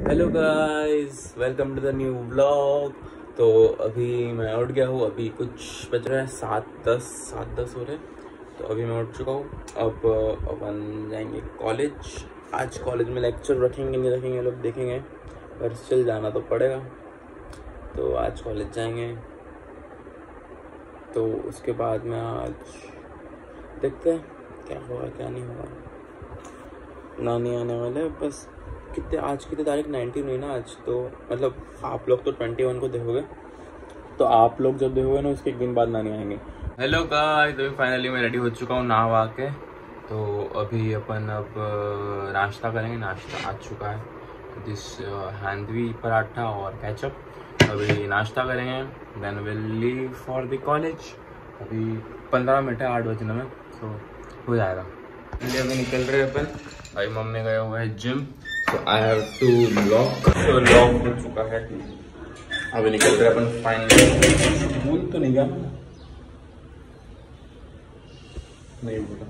Hello guys, welcome to the new vlog. तो अभी मैं उठ गया हूँ। अभी कुछ बज रहा है 7:10 हो रहे। तो अभी मैं उठ चुका हूँ। अब अपन जाएंगे कॉलेज। आज कॉलेज में लेक्चर रखेंगे नहीं रखेंगे लोग देखेंगे, पर स्टिल जाना तो पड़ेगा। तो आज कॉलेज जाएंगे। तो उसके बाद में आज देखते हैं क्या होगा क्या नहीं होगा। नानी आने वाले हैं बस। आज कितनी तारीख 19 हुई ना आज। तो मतलब आप लोग तो 21 को देखोगे, तो आप लोग जब देखोगे ना उसके एक दिन बाद नानी आएंगे। हेलो गाइस, तो फाइनली मैं रेडी हो चुका हूँ नहा के। तो अभी अपन अब नाश्ता करेंगे। नाश्ता आ चुका है, दिस हैंडवी पराठा और केचप। अभी नाश्ता करेंगे, then will leave for the college. अभी 15 मिनट है 8 बजने में, तो हो जाएगा। अभी निकल रहे हैं अपन। भाई मम्मी गए हुए हैं जिम, तो आई हैव टू लॉक। तो लॉक हो चुका है। अभी निकल रहे अपन फाइनली। भूल तो नहीं गया, नहीं भूला।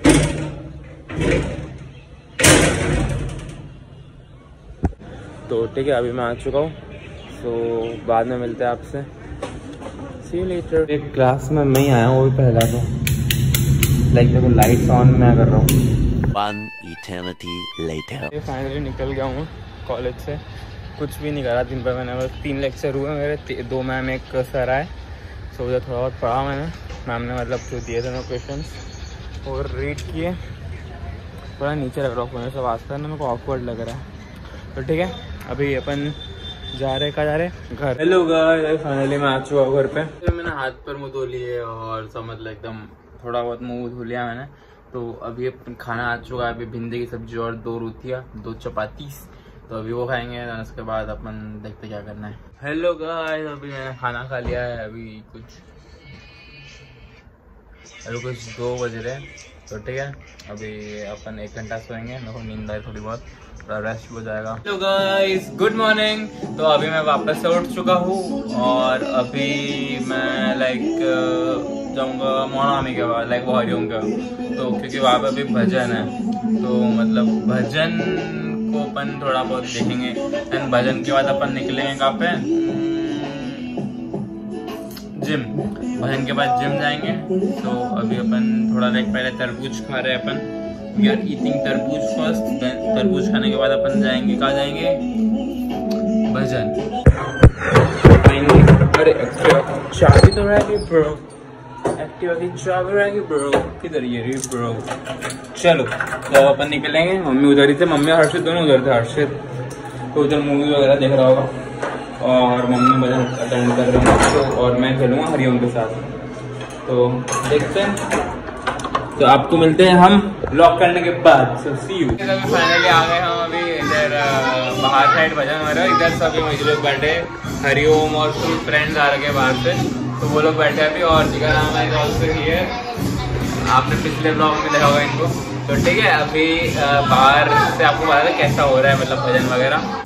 तो ठीक है, अभी मैं आ चुका हूँ। तो बाद में मिलते हैं आपसे। See you later. एक क्लास में मैं ही आया हूँ, वो भी पहला। तो लाइक देखो लाइट्स ऑन मैं कर रहा हूँ। One eternity later. फाइनली निकल गया हूँ कॉलेज से। कुछ भी नहीं करा दिन भर। मैंने बस 3 लेक्चर हुए मेरे, 2 मैम 1 सर आए। सो उधर थोड़ा बहुत पढ़ा मैंने। मैम ने मतलब जो दिए थे मैं क्वेश्चंस और रीड किए। थोड़ा नीचे लग रहा हूँ, सब आस्ता ना, मेरे को ऑकवर्ड लग रहा है। तो ठीक है, अभी अपन जा रहे कहाँ जा रहे? घर। हेलो गाइस, फाइनली मैं आ चुका हूँ घर पे। तो मैंने हाथ पर मुँह धो लिए और सब मतलब एकदम थोड़ा बहुत मुँह धो लिया मैंने। तो अभी अपन खाना आ चुका है। अभी भिंडी की सब्जी और 2 रोटियाँ 2 चपाती। तो अभी वो खाएंगे, उसके बाद अपन देखते क्या करना है। हेलो गाइस, अभी मैंने खाना खा लिया है। अभी कुछ 2 बज रहे हैं। तो ठीक है, अभी अपन 1 घंटा सोएंगे। मेरे को नींद आई थोड़ी बहुत, थोड़ा रेस्ट हो जाएगा। Hello guys, good morning. तो अभी मैं वापस से उठ चुका हूँ और अभी मैं जाऊँगा मोनामी के बाद, वो हरिओम का। तो क्योंकि वहाँ पे अभी भजन है, तो मतलब भजन को अपन थोड़ा बहुत देखेंगे। एंड भजन के बाद अपन निकलेंगे कहाँ पे? जिम। भजन के बाद जिम जाएंगे। तो अभी अपन थोड़ा पहले तरबूज खा रहे हैं अपन। We are eating tarbooz first. Then तरबूज खाने के बाद अपन जाएंगे कहाँ जाएंगे? भजन। अरे चाबी तो रहेगी ब्रो, एक्टिवा की चाबी रहेगी ब्रो। किधर ये रही ब्रो? चलो तो अपन निकलेंगे। मम्मी उधर ही थे, मम्मी और हर्षित दोनों उधर थे। हर्षित तो उधर मूवी वगैरह देख रहा होगा और मम्मी भजन अटेंड कर रहे हैं। तो और मैं चलूँगा हरिओम के साथ। तो देखते हैं। तो आपको मिलते हैं हम लॉक करने के बाद। सो सी यू। अभी फाइनली आ गए हम। अभी इधर बाहर साइड भजन हो रहा है। इधर सभी मुझे लोग बैठे, हरिओम और कुछ फ्रेंड्स आ रखे बाहर से। तो वो लोग बैठे अभी। और जिगर नाम है ऑल्सो हियर। आपने पिछले ब्लॉग में देखा होगा इनको। तो ठीक है, अभी बाहर से आपको पता है कैसा हो रहा है, मतलब भजन वगैरह।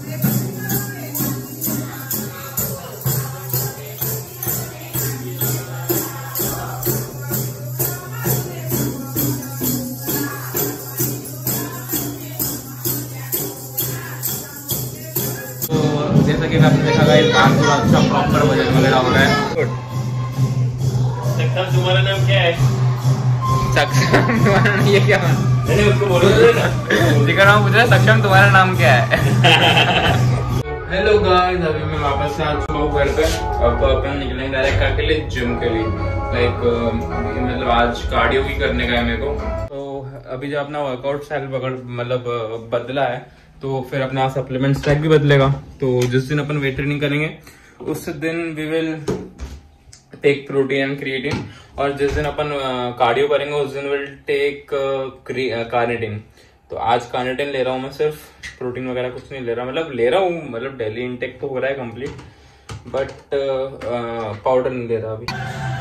जैसा कि आपने देखा गाइस, पूरा अच्छा प्रॉपर भजन वगैरह हो रहा है। सक्षम तुम्हारा नाम क्या है? सक्षम तुम्हारा नाम, ये क्या? मैंने उसको बोला ना, जिगर नाम पूछ रहा है, सक्षम तुम्हारा नाम क्या है? हेलो गाइस, अभी मैं वापस से आ चुका हूँ घर पे। अब अपन निकलेंगे डायरेक्ट के लिए जिम के लिए। मतलब आज कार्डियो भी करने का है मेरे को। तो अभी जब अपना वर्कआउट स्टाइल मतलब बदला है, तो फिर अपना सप्लीमेंट स्टैक भी बदलेगा। तो जिस दिन अपन वेट ट्रेनिंग करेंगे उस दिन we will take protein and creatine. और जिस दिन अपन कार्डियो करेंगे उस दिन विल टेक कार्निटिन। तो आज कार्निटिन ले रहा हूँ मैं, सिर्फ प्रोटीन वगैरह कुछ नहीं ले रहा। मतलब ले रहा हूँ, मतलब डेली इनटेक तो हो रहा है कंप्लीट, बट पाउडर नहीं ले रहा अभी।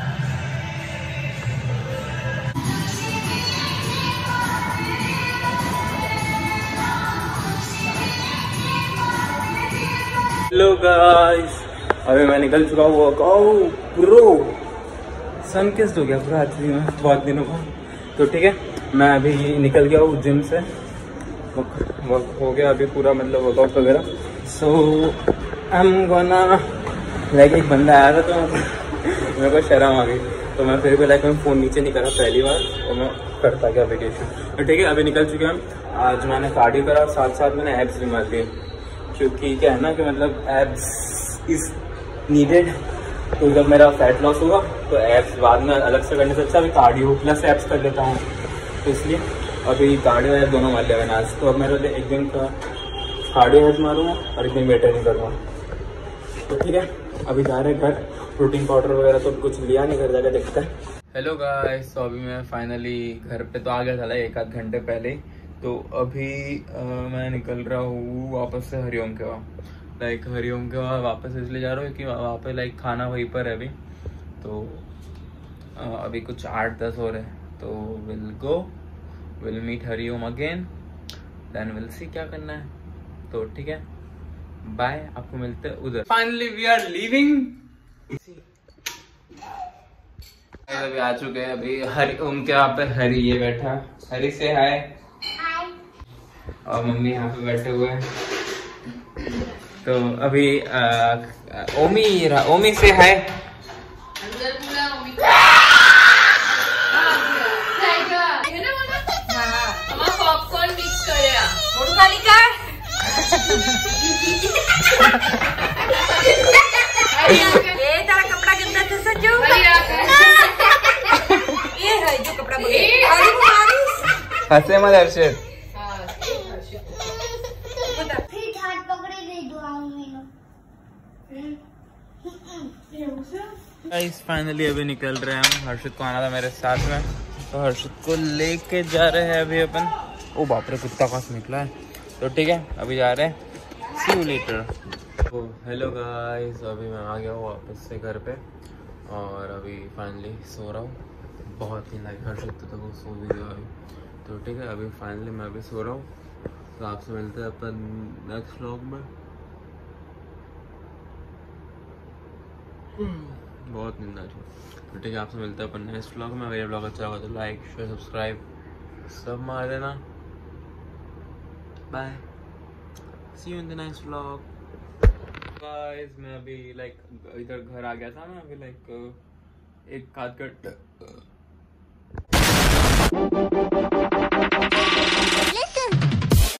हेलो गाइस, अभी मैं निकल चुका हूँ। ब्रो सन किस्ड हो गया पूरा आज भी, मैं बहुत दिनों का। तो ठीक है, मैं अभी निकल गया हूँ जिम से। हो गया अभी पूरा मतलब वर्कआउट वगैरह। So I am gonna like एक बंदा आया था तो मेरे को शर्म आ गई, तो मैं फिर भी लाइक मैं फ़ोन नीचे नहीं करा पहली बार, और मैं करता क्या वीडियो शूट। तो ठीक है, अभी निकल चुके हम। आज मैंने कार्डियो करा और साथ साथ मैंने एब्स भी मार लिए, क्योंकि क्या है ना कि मतलब एब्स इज़ नीडेड। तो जब मेरा फैट लॉस होगा तो एब्स बाद में अलग से करने से अच्छा अभी कार्डियो प्लस एब्स कर लेता हूँ, तो इसलिए अभी कार्डियो एब्स दोनों मार लिया मैंने आज। तो अब मेरे लिए एक दिन का कार्डियो एब्स मारूंगा और एक दिन वेट ट्रेनिंग करूँगा। तो ठीक है, अभी जा रहे घर। प्रोटीन पाउडर वगैरह तो कुछ लिया नहीं, घर जाकर देखता है। हेलो गाइस, तो अभी मैं फाइनली घर पे तो आ गया था एक आध घंटे पहले ही। तो अभी मैं निकल रहा हूँ वापस से हरिओम के वहाँ। लाइक हरिओम के वहाँ वापस इसलिए जा रहा हूँ क्योंकि वहाँ पे लाइक खाना वहीं पर है अभी। तो अभी कुछ 8-10 हो रहे हैं, तो will meet Hariom again, then will see क्या करना है। तो ठीक है, बाय, आपको मिलते हैं उधर। Finally we are leaving. अभी आ चुके हैं। अभी हरिओम के वहाँ पे हरी ये बैठा, हरी से हाय। और मम्मी यहाँ पे बैठे हुए हैं। तो अभी ओमी से हाय। पॉपकॉर्न मिक्स करूया तारा कपड़ा गंदा था सजो ये है जो कपड़ा हंसे मत हर्षित। गाइस फाइनली अभी निकल रहे हैं हम। हर्षित को आना था मेरे साथ में, तो हर्षित को लेके जा रहे हैं अभी अपन। ओ बाप रे, कुत्ता खास निकला है। तो ठीक है, अभी जा रहे हैं। See you later. तो हेलो गाइस, अभी मैं आ गया हूँ वापस से घर पे, और अभी फाइनली सो रहा हूँ। बहुत ही लाइक हर्षित तो वो सो भी गया अभी। तो ठीक है, अभी फाइनली मैं अभी सो रहा हूँ। तो आपसे मिलते हैं अपन नेक्स्ट व्लॉग में। बहुत नींद आ रही है। तो ठीक है, आपसे मिलते हैं अपन नेक्स्ट व्लॉग में। अगर ये व्लॉग अच्छा होगा तो लाइक शेयर सब्सक्राइब सब मार देना। Bye, see you in the next vlog. Guys मैं अभी लाइक इधर घर आ गया था मैं अभी लाइक एक आध घंटे